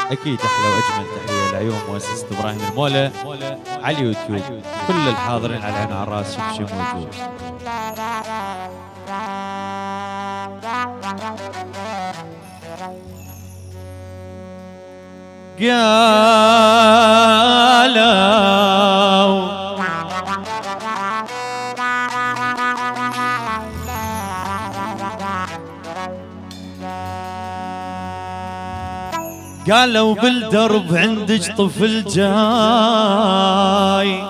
اكيد احلى واجمل تحيه لعيون مؤسسه ابراهيم المولى على اليوتيوب. كل الحاضرين على عين على الراس، شوف شو موجود. قالوا بالدرب عندك طفل جاي،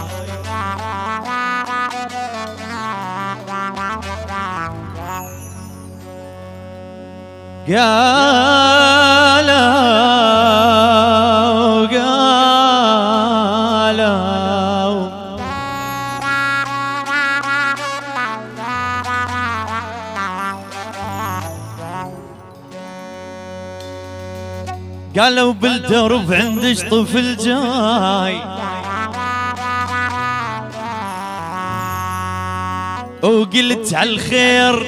قالوا بالدرب عندك طفل جاي، وقلت عالخير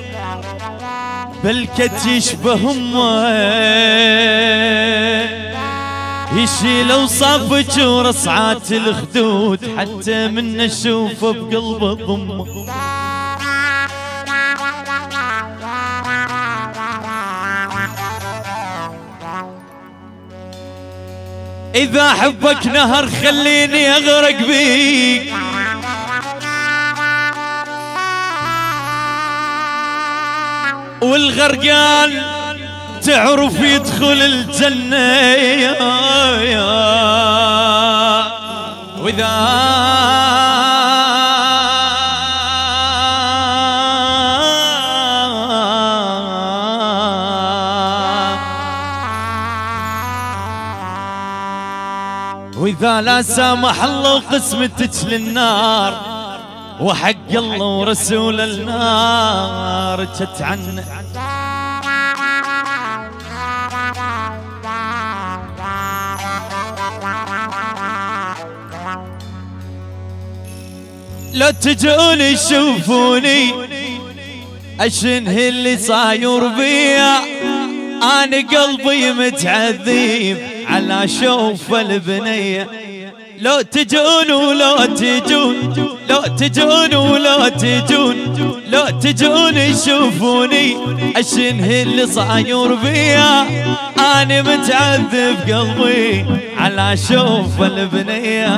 بلكت يشبه امه، يشيل اوصافك ورصعات الخدود حتى من اشوفه بقلبه ضمه. إذا حبك نهر خليني أغرق بيك، والغرقان تعرف يدخل الجنة، وإذا وإذا لا سامح الله قسمتك للنار، وحق الله ورسول النار جت عنه. لا تجوني شوفوني اشنه اللي صاير بيا، انا قلبي متعذب على شوف البنية. لو تجون ولا تجون، لو تجون ولا تجون، لو تجون يشوفوني اشنه اللي صاير بيا، انا متعذب قلبي على شوف البنية.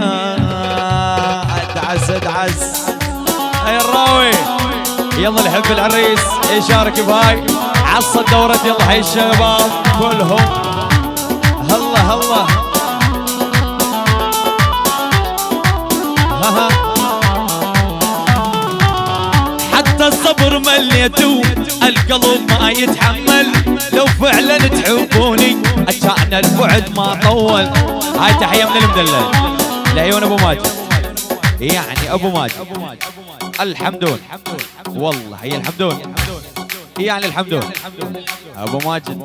ادعس ادعس اي الراوي، يلا اللي يحب العريس يشارك بهاي عصا دورة. يلا هاي الشباب كلهم هلا هلا حتى الصبر مليتو القلب ما يتحمل. لو فعلا تحبوني كان البعد ما طول. هاي تحية من المدلل لعيون ابو ماجد، يعني ابو ماجد الحمدون، والله هي الحمدون، يعني الحمدون ابو ماجد،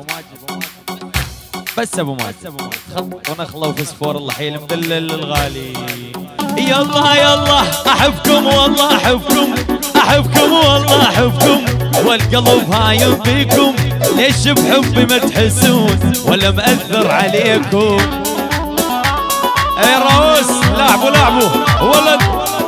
بس ابو ماجد ونخله وفسفور. الله حي المدلل الغالي. يلا يلا احبكم والله احبكم، احبكم والله احبكم، والقلب هايم فيكم. ليش بحبي ما تحسون ولا مأثر عليكم؟ اي روس لعبوا لعبوا ولد.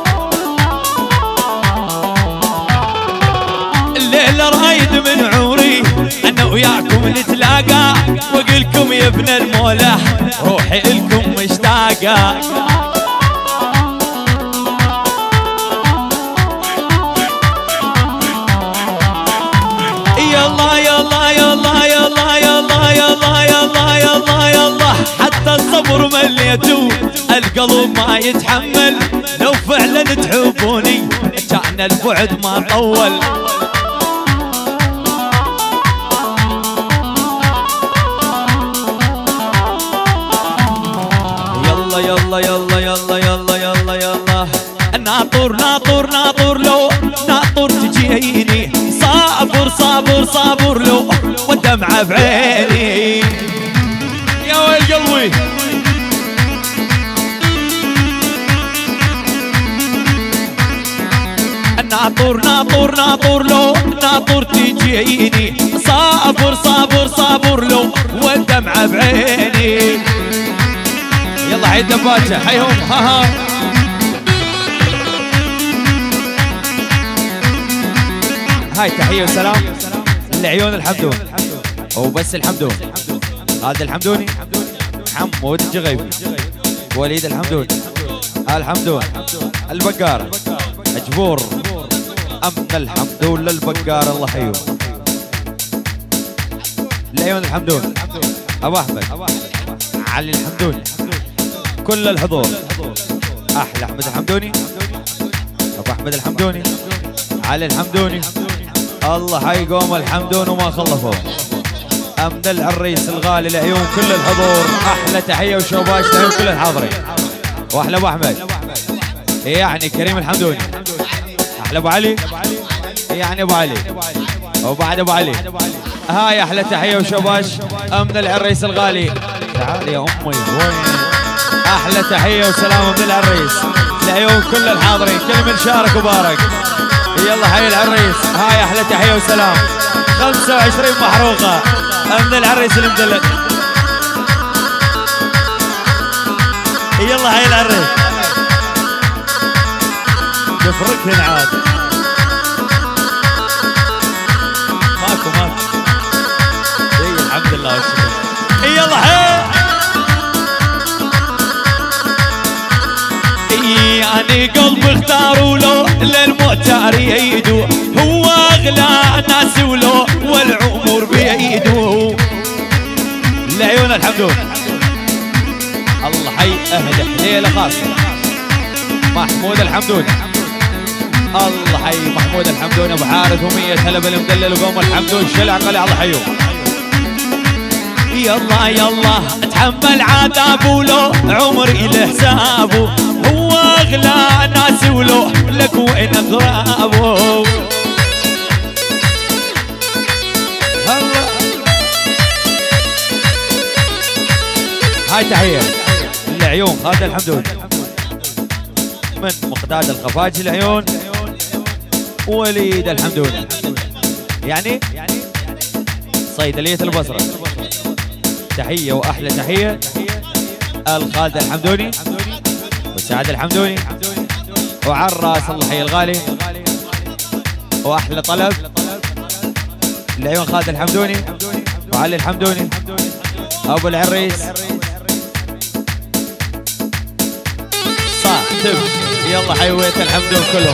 الليلة رايد من عمري انا وياكم نتلاقى، واقولكم يا ابن المولى روحي الكم مشتاقة. يلا يلا يلا يلا يلا يلا يلا يلا يلا حتى الصبر مليتو القلب ما يتحمل. لو فعلا تحبوني كان البعد ما طول. يلا يلا يلا يلا يلا يلا يلا ناطر ناطر ناطر لو ناطر تجيني، صابر صابر صابر لو والدمعة بعيني. يا ويل قلبي ناطر ناطر ناطر لو ناطر تجيني، صابر صابر صابر صابر لو والدمعة بعيني. يلا حي الدباتة حيهم ها هاي تحية وسلام لعيون الحمدون وبس الحمدون. خالد الحمدوني، حمود الجغيبي، وليد الحمدوني، الحمدون، البقارة، جبور، أمن الحمدون للبقارة الله حيهم. لعيون الحمدون، أبو أحمد، علي الحمدوني، كل الحضور. أحلى أحمد الحمدوني، أبو أحمد الحمدوني، علي الحمدوني، الله حيقوم الحمدون وما خلفوا. أمن العريس الغالي لعيون كل الحضور. أحلى تحية وشوباش لعيون كل الحاضرين. وأحلى أبو أحمد يعني كريم الحمدوني. أحلى أبو علي يعني أبو علي، وبعد أبو علي هاي أحلى تحية وشوباش. أمن العريس الغالي تعال يا أمي وين. أحلى تحية وسلام أمن العريس لعيون كل الحاضرين، كل من شارك وبارك. يلا حي العريس هاي أحلى تحية وسلام. 25 محروقة أمن العريس المدلل. يلا حي العريس تفرقهن عاد ماكو الحمد لله والشكر. يلا حي يعني قلبي اختاروا له للمؤتار ييدو، هو اغلى ناس ولو والعمر بيدو. لعيون الحمدون الله حي اهل حليله خاصه. محمود الحمدوني الله حي محمود الحمدوني، ابو حارث و100 هلا بالمدلل وقوم الحمدون شلع قلع الله حيوم. يلا يلا اتحمل عذاب ولو عمري له حسابه، هو اغلى ناس ولو لك وين اغرابه. هاي تحية لعيون خالد الحمدوني من مقداد الخفاجي العيون، وليد الحمدوني يعني صيدلية البصرة. تحية وأحلى تحية الخالد الحمدوني وسعد الحمدوني وعراس الله حي الغالي. وأحلى طلب لعيون خالد الحمدوني وعلي الحمدوني أبو العريس صاحب. يلا حيوية الحمدون كلهم.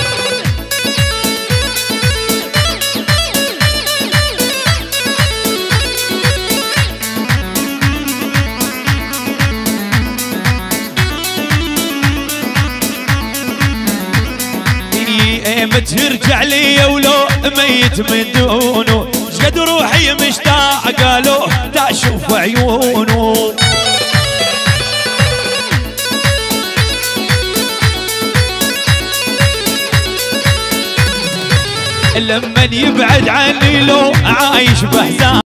ترجع لي ولو ميت من دونه، شقد روحي مشتاقه له تشوف عيونه. لمن يبعد عني لو عايش بحزان